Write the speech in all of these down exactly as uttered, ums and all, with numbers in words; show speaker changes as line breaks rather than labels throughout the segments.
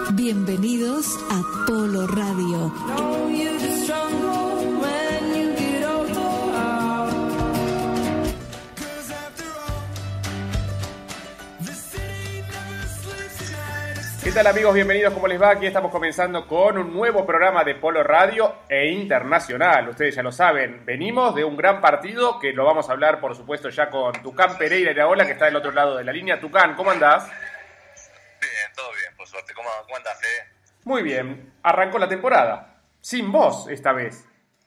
Bienvenidos a Polo Radio.
¿Qué tal, amigos? Bienvenidos, ¿cómo les va? Aquí estamos comenzando con un nuevo programa de Polo Radio e Internacional. Ustedes ya lo saben, venimos de un gran partido que lo vamos a hablar, por supuesto, ya con Tucán Pereira Iraola, que está del otro lado de la línea. Tucán, ¿cómo andás?
Bien, todo bien, por suerte. ¿Cómo, cómo andás, Fede?
Muy bien. Arrancó la temporada. Sin vos, esta vez.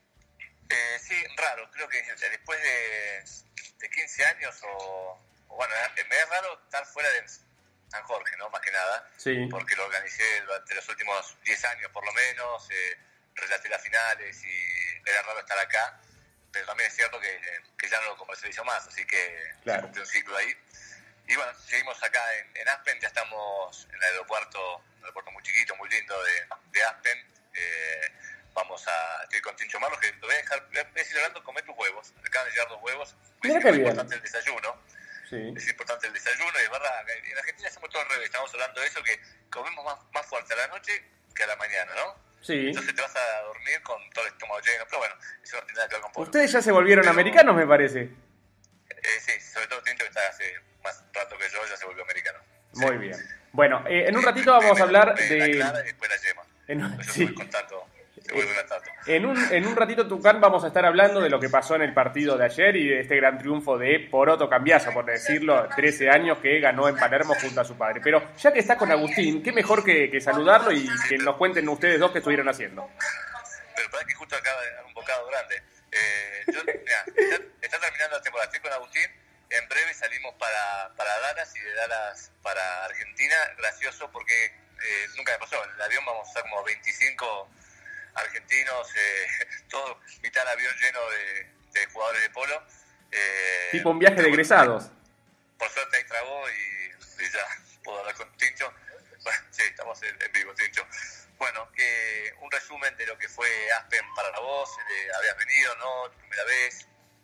Eh, sí, raro. Creo que después de, de quince años o... o bueno, me es raro estar fuera de San Jorge, ¿no? Más que nada.
Sí.
Porque lo organicé durante los últimos diez años, por lo menos. Eh, relaté las finales y era raro estar acá. Pero también es cierto que, que ya no lo comercializo más, así que
claro,
se cumplió un ciclo ahí. Y bueno, seguimos acá en, en Aspen, ya estamos en el aeropuerto, un aeropuerto muy chiquito, muy lindo de, de Aspen. Eh, vamos a, estoy con Tincho Marlos, que lo voy a dejar, voy a decir hablando, comer tus huevos. Acaban de llegar dos huevos.
Mira
es
qué
muy
bien.
importante el desayuno.
Sí.
Es importante el desayuno, y es verdad, en Argentina hacemos todo al revés. Estamos hablando de eso, que comemos más, más fuerte a la noche que a la mañana, ¿no?
Sí.
Entonces te vas a dormir con todo el estómago lleno. Pero bueno, eso no tiene nada que ver con polo.
Ustedes ya se volvieron
Pero,
americanos, me parece.
Eh, sí, sobre todo Tincho, que está hace más rato que yo, ya se volvió americano. Sí.
Muy bien. Bueno, eh, en un ratito vamos a hablar
de...
de...
La clara y después la yema.
En...
Eso
Sí.
se vuelve tanto, se vuelve una tanto.
En un, en un ratito, Tucán, vamos a estar hablando de lo que pasó en el partido de ayer y de este gran triunfo de Poroto Cambiaso, por decirlo, trece años que ganó en Palermo junto a su padre. Pero ya que está con Agustín, qué mejor que, que saludarlo y que nos cuenten ustedes dos qué estuvieron haciendo.
Pero para que justo acaba de dar un bocado grande. Eh, yo, mirá, está, está terminando la temporada, estoy con Agustín. En breve salimos para, para Dallas y de Dallas para Argentina. Gracioso porque eh, nunca me pasó. En el avión vamos a estar como veinticinco argentinos, eh, todo, mitad del avión lleno de, de jugadores de polo. Eh,
Tipo un viaje de egresados.
Por suerte ahí tragó y, y ya puedo hablar con Tincho. Bueno, sí, estamos en, en vivo, Tincho. Bueno, que un resumen de lo que fue Aspen para vos. Eh, habías venido, ¿no? Primera vez.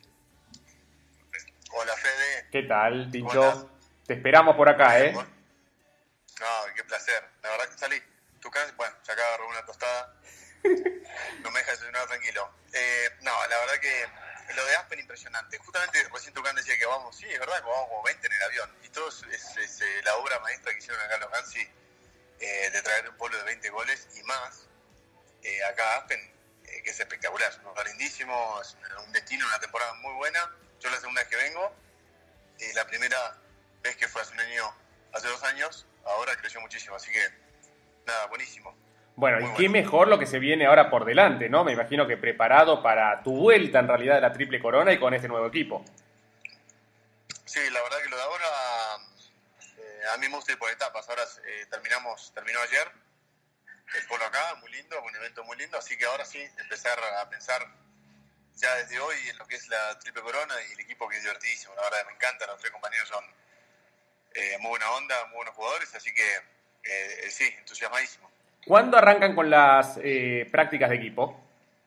Hola, Fede.
¿Qué tal, Tincho? Te esperamos por acá, ¿eh?
No, qué placer. La verdad que salí. Tu casa, bueno, ya acabo de agarrar una tostada. No me deja desayunar tranquilo. Eh, no, la verdad que lo de Aspen impresionante. Justamente recién Tucán decía que vamos, sí, es verdad que vamos como veinte en el avión. Y todo es, es, es eh, la obra maestra que hicieron acá los Hansi, eh, de traer un polo de veinte goles y más. Eh, acá a Aspen, eh, que es espectacular. Es un lugar lindísimo, es un destino, una temporada muy buena. Yo la segunda vez que vengo, eh, la primera vez que fue hace un año, hace dos años, ahora creció muchísimo. Así que, nada, buenísimo.
Bueno,
Muy
y qué
bueno.
mejor lo que se viene ahora por delante, ¿no? Me imagino que preparado para tu vuelta, en realidad, de la Triple Corona y con este nuevo equipo.
Sí, la verdad que lo de ahora, eh, a mí me gusta ir por etapas. Ahora eh, terminamos, terminó ayer el polo acá, muy lindo, un evento muy lindo. Así que ahora sí, empezar a pensar ya desde hoy en lo que es la Triple Corona y el equipo, que es divertidísimo. La verdad me encanta, los tres compañeros son eh, muy buena onda, muy buenos jugadores. Así que eh, sí, entusiasmadísimo.
¿Cuándo arrancan con las eh, prácticas de equipo?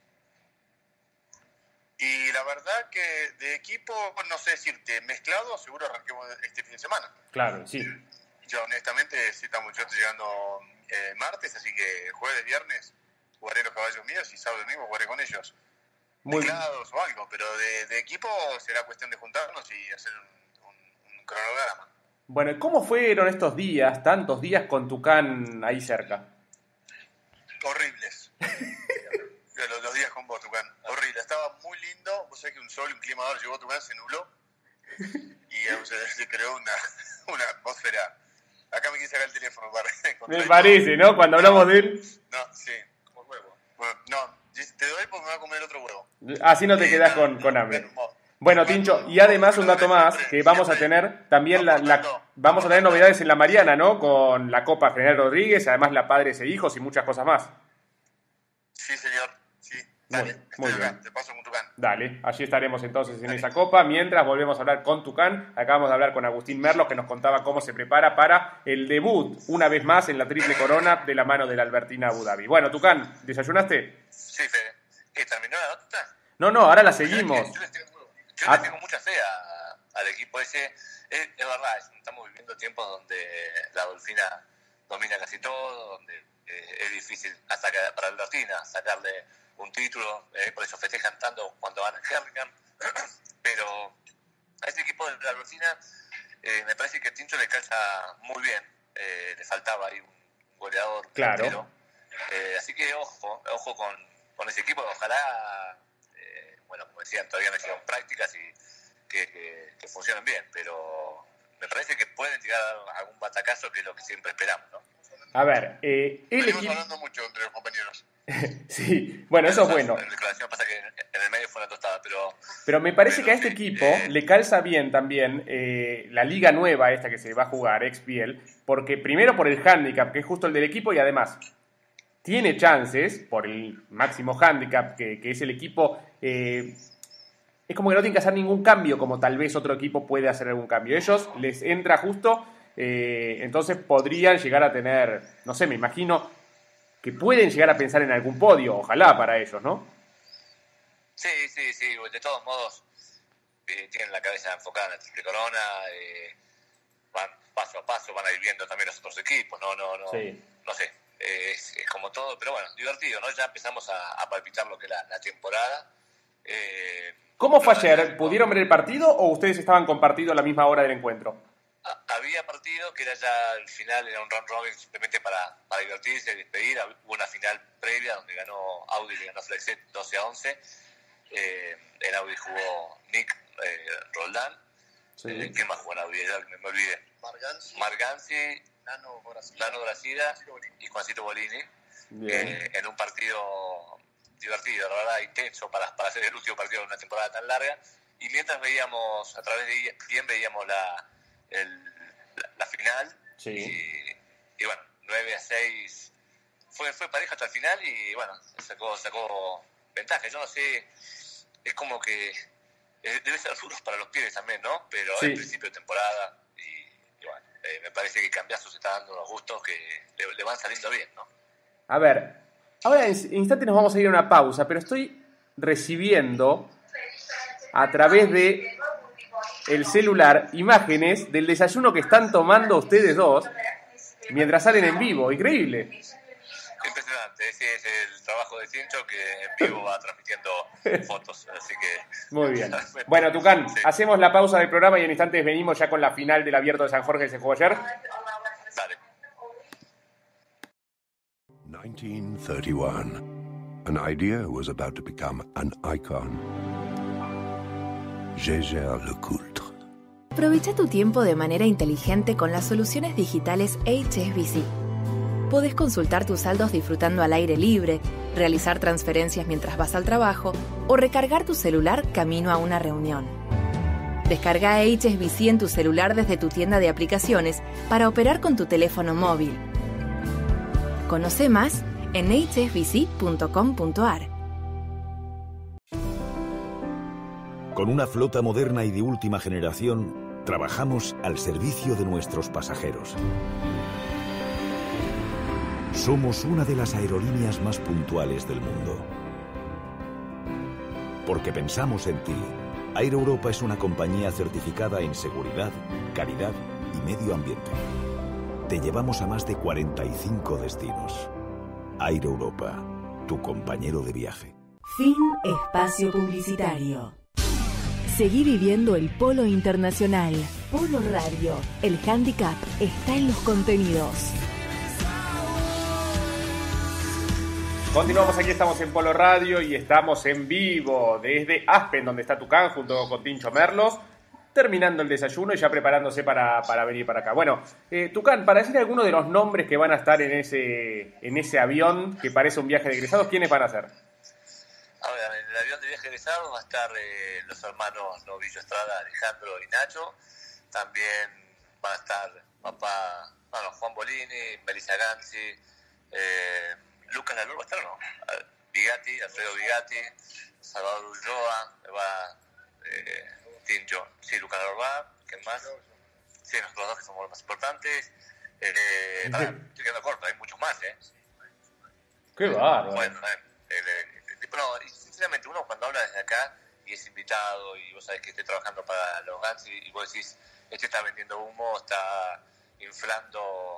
Y la verdad que de equipo, no sé decirte, mezclado, seguro arranquemos este fin de semana.
Claro, sí.
Yo honestamente sí estamos, yo estoy llegando eh, martes, así que jueves, viernes jugaré los caballos míos y sábado y domingo jugaré con ellos.
Muy
Mezclados o algo, pero de, de equipo será cuestión de juntarnos y hacer un, un, un cronograma.
Bueno, ¿cómo fueron estos días, tantos días con Tucán ahí cerca?
Horribles. los, los días con vos, Tucán. Horrible. Estaba muy lindo. Vos sabés que un sol, un clima ahora llegó a Tucán, se nubló. Y o sea, se creó una, una atmósfera. Acá me quise sacar el teléfono para...
Me parece, ¿no? Cuando hablamos de él...
No, sí. Como huevo. Bueno, no, te doy porque me voy a comer otro huevo.
Así no te
Eh,
quedás
no,
con, con
no,
hambre.
bueno,
Bueno, Tincho, y además un dato más, que vamos a tener también la, la vamos a tener novedades en la Mariana, ¿no? Con la Copa General Rodríguez, además la Padres e Hijos y muchas cosas más.
Sí, señor. Sí, dale.
Muy, muy
estoy acá,
bien.
te paso con Tucán.
Dale, allí estaremos entonces en
Dale.
esa copa. Mientras volvemos a hablar con Tucán, acabamos de hablar con Agustín Merlos, que nos contaba cómo se prepara para el debut, una vez más, en la Triple Corona de la mano de la Albertina Abu Dhabi. Bueno, Tucán, ¿desayunaste?
Sí, Fede. ¿Qué, terminó la nota?
No, no, ahora la seguimos.
Yo les tengo, yo
Ah.
les tengo mucha fe a- al equipo ese. Es, es verdad, es- estamos viviendo tiempos donde la Dolfina
domina casi todo, donde eh, es difícil hasta que, para Albertina sacarle un título, eh, por eso festejan tanto cuando van a Hurlingham, pero a este equipo de Albertina eh, me parece que Tincho le calza muy bien, eh, le faltaba ahí un goleador.
Claro.
Entero. Eh, así que ojo, ojo con, con ese equipo, ojalá, eh, bueno, como decían, todavía no hicieron prácticas y que, que, que funcionen bien, pero me parece que pueden tirar algún batacazo, que es lo que siempre esperamos, ¿no?
A ver, eh, el
Venimos
equipo...
hablando mucho entre los compañeros.
Sí, bueno, eso es bueno.
La declaración pasa que en el medio fue una tostada, pero...
Pero me parece
pero
que a este
sí,
equipo
eh,
le calza bien también eh, la liga nueva esta que se va a jugar, X P L, porque primero por el handicap, que es justo el del equipo, y además tiene chances, por el máximo handicap, que, que es el equipo, eh, es como que no tienen que hacer ningún cambio, como tal vez otro equipo puede hacer algún cambio. Ellos les entra justo, eh, entonces podrían llegar a tener, no sé, me imagino que pueden llegar a pensar en algún podio, ojalá para ellos, ¿no?
Sí, sí, sí, de todos modos eh, tienen la cabeza enfocada en la Triple Corona, eh, van paso a paso, van a ir viendo también los otros equipos, no, no, no,
Sí.
no sé, eh, es, es como todo, pero bueno, divertido, ¿no? Ya empezamos a, a palpitar lo que es la, la temporada. Eh,
¿Cómo fue
la-
ayer?
la-
¿Pudieron ver el partido o ustedes estaban compartidos a la misma hora del encuentro?
a- Había partido que era ya el final, era un round robin simplemente para, para divertirse, despedir. Hubo una final previa donde ganó Audi, le ganó Flexet doce a once. Eh, en Audi jugó Nick eh, Roldán.
Sí.
Eh, ¿Quién más jugó en Audi? Ya me, me olvidé.
Marganzi,
Marganzi,
Nano Brasila,
Lano Brasida y Juancito Bolini.
Bien.
Eh, en un partido divertido, la verdad, intenso para, para ser el último partido de una temporada tan larga. Y mientras veíamos, a través de E S P N, veíamos la, el, la, la final.
Sí.
Y, y bueno, nueve a seis fue, fue pareja hasta el final y bueno, sacó, sacó ventaja. Yo no sé, es como que eh, debe ser duro para los pibes también, ¿no? Pero
Sí.
es principio de temporada y, y bueno, eh, me parece que Cambiazo se está dando unos gustos que le, le van saliendo bien, ¿no?
A ver, ahora en instantes nos vamos a ir a una pausa, pero estoy recibiendo a través de el celular imágenes del desayuno que están tomando ustedes dos mientras salen en vivo. Increíble.
Impresionante, ese es el trabajo de Tincho que en vivo va transmitiendo fotos, así que...
Muy bien. Bueno, Tucán,
Sí.
hacemos la pausa del programa y en instantes venimos ya con la final del Abierto de San Jorge que se jugó ayer.
Dale.
nineteen thirty-one. An idea was about to become an icon. Gégère Lecoultre.
Aprovecha tu tiempo de manera inteligente con las soluciones digitales H S B C. Podés consultar tus saldos disfrutando al aire libre, realizar transferencias mientras vas al trabajo o recargar tu celular camino a una reunión. Descarga H S B C en tu celular desde tu tienda de aplicaciones para operar con tu teléfono móvil. Conoce más en h s b c punto com punto a r.
Con una flota moderna y de última generación, trabajamos al servicio de nuestros pasajeros. Somos una de las aerolíneas más puntuales del mundo. Porque pensamos en ti, Air Europa es una compañía certificada en seguridad, calidad y medio ambiente. Te llevamos a más de cuarenta y cinco destinos. Air Europa, tu compañero de viaje.
Fin espacio publicitario. Seguí viviendo el polo internacional. Polo Radio. El handicap está en los contenidos.
Continuamos, aquí estamos en Polo Radio y estamos en vivo desde Aspen, donde está Tucán, junto con Tincho Merlos, terminando el desayuno y ya preparándose para, para venir para acá. Bueno, eh, Tucán, para decir algunos de los nombres que van a estar en ese, en ese avión que parece un viaje de egresados, ¿quiénes van a ser?
A ver, en el avión de viaje egresado va a estar eh, los hermanos Novillo Estrada, Alejandro y Nacho. También van a estar papá, bueno, Juan Bolini, Melissa Ganzi, eh, Lucas Lalur, ¿va a estar o no? Bigatti, Alfredo Bigatti, Salvador Ulloa, va eh, Tincho, sí, Lucas Lalur va, ¿quién más? Sí, nosotros dos que somos los más importantes. Eh, para, estoy quedando corto, hay muchos más, ¿eh?
¡Qué bárbaro!
Bueno, eh, el, el, el, no, y sinceramente uno cuando habla desde acá y es invitado y vos sabés que estoy trabajando para los Guns y, y vos decís, este está vendiendo humo, está inflando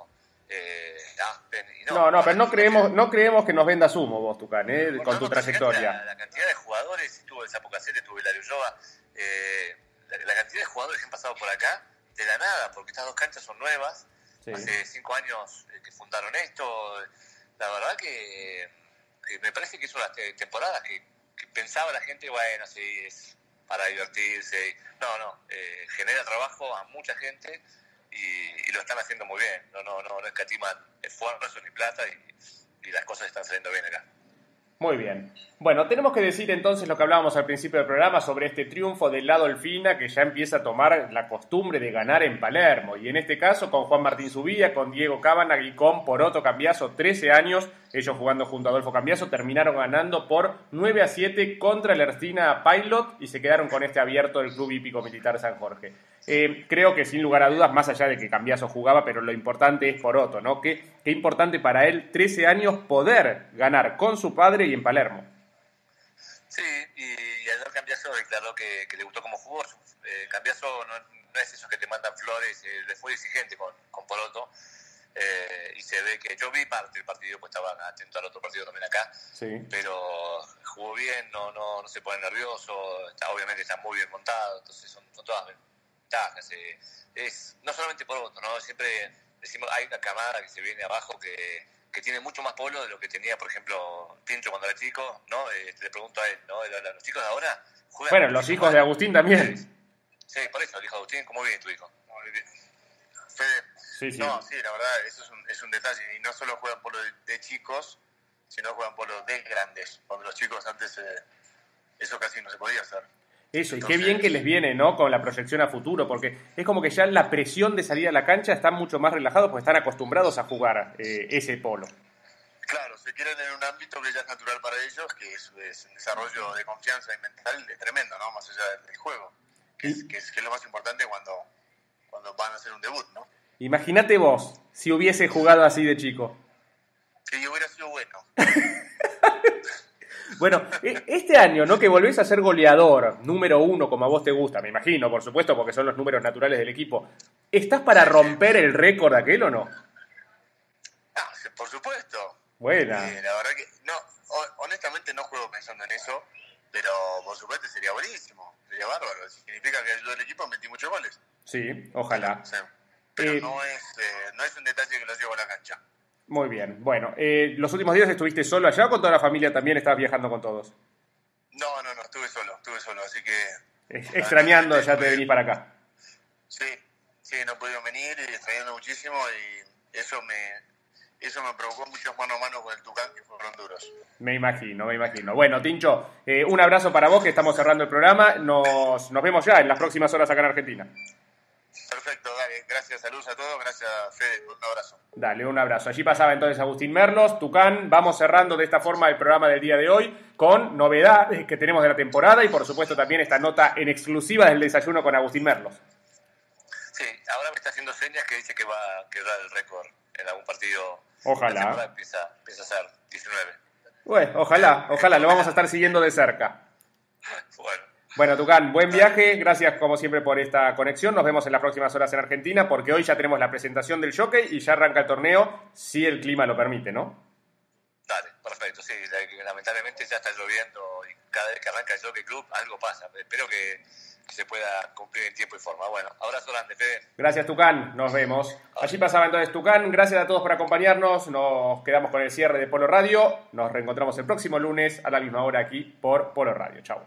eh, Aspen. Y no,
No, no, pero no
fíjate,
creemos, no creemos que nos vendas humo vos, Tucán, eh,
por
con tu
todo, pero fíjate
trayectoria.
La, la cantidad de jugadores, estuvo el Sapo Casete, estuvo el Ulloa, eh, la, la cantidad de jugadores que han pasado por acá, de la nada, porque estas dos canchas son nuevas,
Sí.
hace cinco años eh, que fundaron esto, la verdad que, que me parece que es una te- temporada que, que pensaba la gente, bueno, sí, es para divertirse, no, no, eh, genera trabajo a mucha gente y, y lo están haciendo muy bien, no, no, no, no escatiman esfuerzo ni plata y, y las cosas están saliendo bien acá.
Muy bien. Bueno, tenemos que decir entonces lo que hablábamos al principio del programa sobre este triunfo del La Dolfina, que ya empieza a tomar la costumbre de ganar en Palermo. Y en este caso con Juan Martín Zubía, con Diego Cabanagh y con Poroto Cambiaso, trece años, ellos jugando junto a Adolfo Cambiaso, terminaron ganando por nueve a siete contra el Ercina Pilot y se quedaron con este abierto del Club Hípico Militar San Jorge. Eh, creo que sin lugar a dudas, más allá de que Cambiaso jugaba, pero lo importante es Poroto, ¿no? Qué, qué importante para él, trece años, poder ganar con su padre y en Palermo.
Sí, y, y ayer Cambiaso declaró que, que le gustó cómo jugó. Eh, Cambiaso no, no es esos que te mandan flores, eh, le fue exigente con, con Poroto. Eh, y se ve que yo vi parte del partido, pues estaba atento al otro partido también acá,
Sí.
pero jugó bien, no, no, no se pone nervioso, está, obviamente está muy bien montado, entonces son, son todas ventajas. Eh, es no solamente Poroto, ¿no? Siempre decimos, hay una camada que se viene abajo que, que tiene mucho más polo de lo que tenía, por ejemplo, Pincho cuando era chico, ¿no? Eh, le pregunto a él, ¿no? Los chicos de ahora juegan.
Bueno, los hijos de Agustín también.
Sí, por eso, el hijo de Agustín, ¿cómo viene tu hijo?
Muy bien. Fede,
Sí, sí.
no, sí, la verdad, eso es un, es un detalle. Y no solo juegan polo de, de chicos, sino juegan polo de grandes. Cuando los chicos antes, eh, eso casi no se podía hacer.
Eso, y
Entonces,
qué bien que les viene, ¿no? Con la proyección a futuro, porque es como que ya la presión de salir a la cancha están mucho más relajados porque están acostumbrados a jugar eh, ese polo.
Claro, se quieren en un ámbito que ya es natural para ellos, que es, es un desarrollo de confianza y mental de tremendo, ¿no? Más allá del, del juego, que es, que, es, que es lo más importante cuando, cuando van a hacer un debut, ¿no?
Imagínate vos, si hubiese jugado así de chico.
Que hubiera sido bueno.
Bueno, este año, ¿no? Que volvés a ser goleador, número uno, como a vos te gusta, me imagino, por supuesto, porque son los números naturales del equipo. ¿Estás para romper el récord aquel o no?
Ah, por supuesto.
Buena.
Eh, la verdad que, no, honestamente no juego pensando en eso, pero por supuesto sería buenísimo, sería bárbaro. Significa que ayudó al equipo, metí muchos goles.
Sí, ojalá.
Sí. Pero
Eh,
no, es, eh, no es un detalle que lo llevo a la cancha.
Muy bien. Bueno, eh, ¿los últimos días estuviste solo allá o con toda la familia también? ¿Estabas viajando con todos?
No, no, no, estuve solo, estuve solo, así que...
Eh, Extrañando, ya te venís para acá.
Sí, sí, no pudieron venir y extrañando muchísimo y eso me eso me provocó muchos mano a mano con el Tucán que fueron duros.
Me imagino, me imagino. Bueno, Tincho, eh, un abrazo para vos que estamos cerrando el programa. Nos, nos vemos ya en las próximas horas acá en Argentina.
Perfecto, dale, gracias, saludos a todos, gracias Fede, un abrazo.
Dale, un abrazo. Allí pasaba entonces Agustín Merlos, Tucán. Vamos cerrando de esta forma el programa del día de hoy con novedades que tenemos de la temporada y por supuesto también esta nota en exclusiva del desayuno con Agustín Merlos.
Sí, ahora me está haciendo señas que dice que va a quebrar el récord en algún partido.
Ojalá.
La temporada empieza, empieza a ser diecinueve.
Bueno, ojalá, ojalá, lo vamos a estar siguiendo de cerca.
Bueno.
Bueno, Tucán, buen viaje, gracias como siempre por esta conexión, nos vemos en las próximas horas en Argentina, porque hoy ya tenemos la presentación del jockey y ya arranca el torneo, si el clima lo permite, ¿no?
Dale, perfecto, sí, lamentablemente ya está lloviendo y cada vez que arranca el Jockey Club algo pasa, espero que, que se pueda cumplir en tiempo y forma. Bueno, abrazo grande, Fede.
Gracias, Tucán, nos vemos. Allí pasaba entonces Tucán, gracias a todos por acompañarnos, nos quedamos con el cierre de Polo Radio, nos reencontramos el próximo lunes a la misma hora aquí por Polo Radio, chao.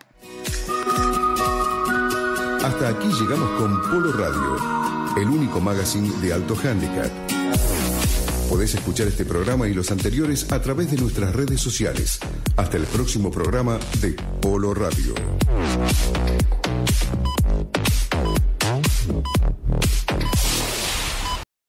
Hasta aquí llegamos con Polo Radio, el único magazine de alto handicap. Podés escuchar este programa y los anteriores a través de nuestras redes sociales. Hasta el próximo programa de Polo Radio.